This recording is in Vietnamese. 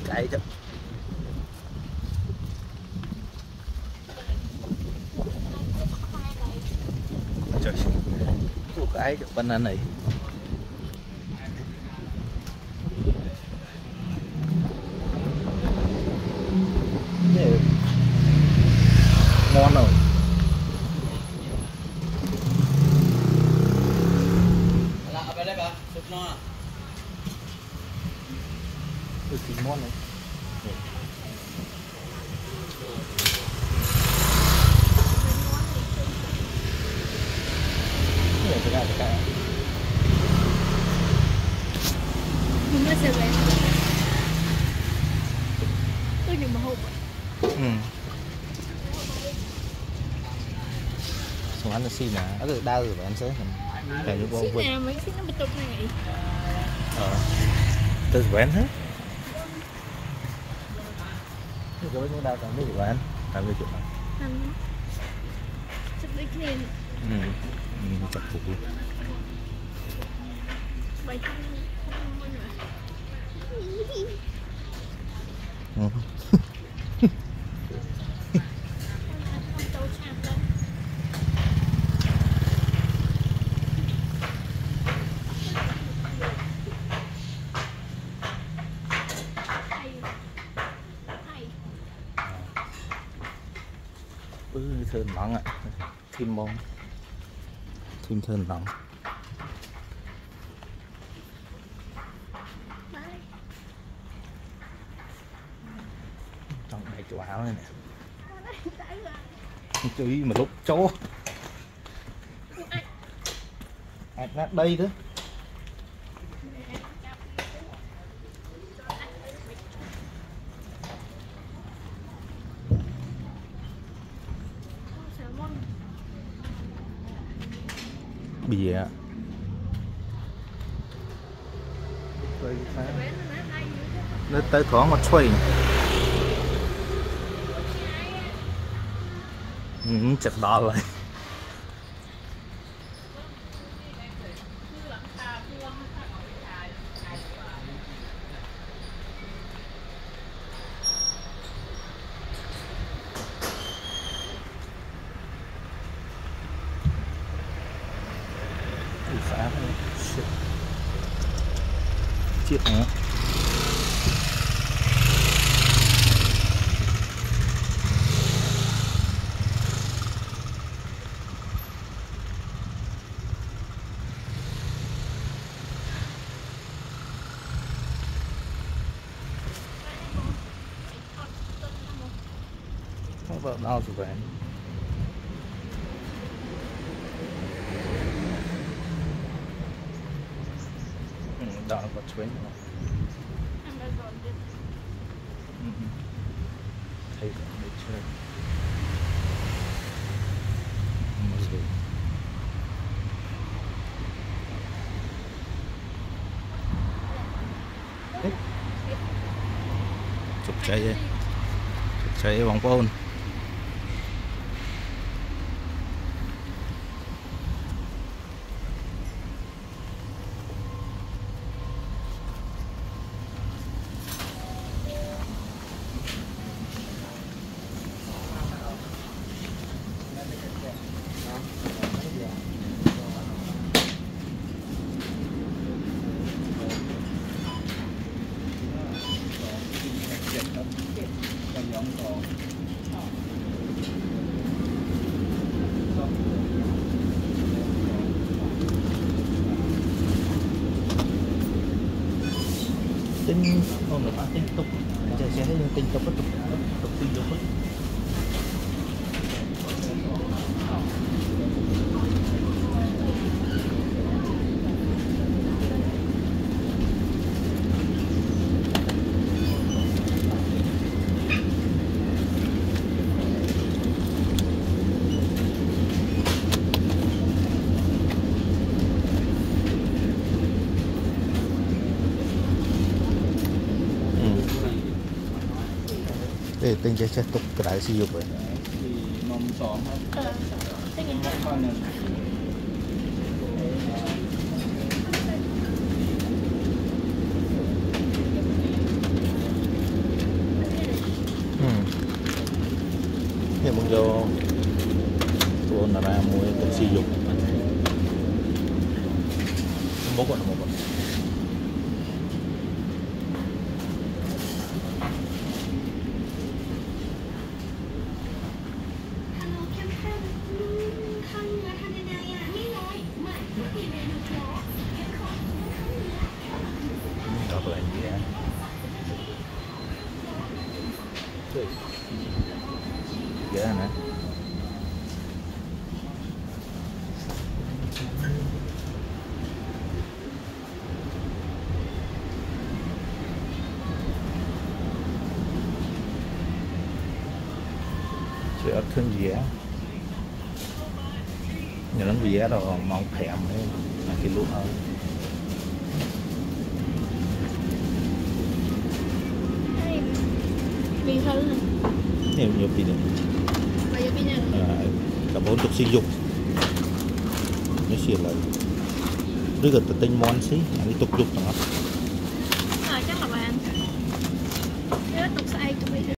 cái chứ trời cái chứ bên anh này ngon rồi thì ngon này cái nhưng mà sẽ vậy tôi nhưng mà hộp xong anh xin nè ở được đau rồi anh sẽ thành những con nào mấy cái nó bị tụt này từ quen hết cái nó đau còn mấy gì anh làm cái chuyện anh chắc đi kia chặt phục vậy thơm nóng ạ thêm mông thêm thơm nóng trong này chỗ áo này nè chú ý mà lúc chỗ nát đây đó bìa nó tới thoáng một xuôi chật đỏ rồi phá chiếc nữa không vào đau rồi vậy đau vào chuyến thấy để chơi chụp chạy vòng pôn tinh không được tinh tục chơi sẽ lên tinh tục tục tinh tục để tinh sẽ tục cái đại sử dụng vậy mầm sọn hết vô tuôn là ra mua tự sử dụng một con đọc lại gì á dễ nè sẽ ít hơn gì á nhưng nó gì á rồi màu thèm ấy là cái lúa hơn Vì hư nè. nhiều pin này Bây giờ bây giờ cả 40 sử dụng nó xịt lại rất là tinh món xí đi tục dục đó chắc là bạn. Nếu tục sai tụi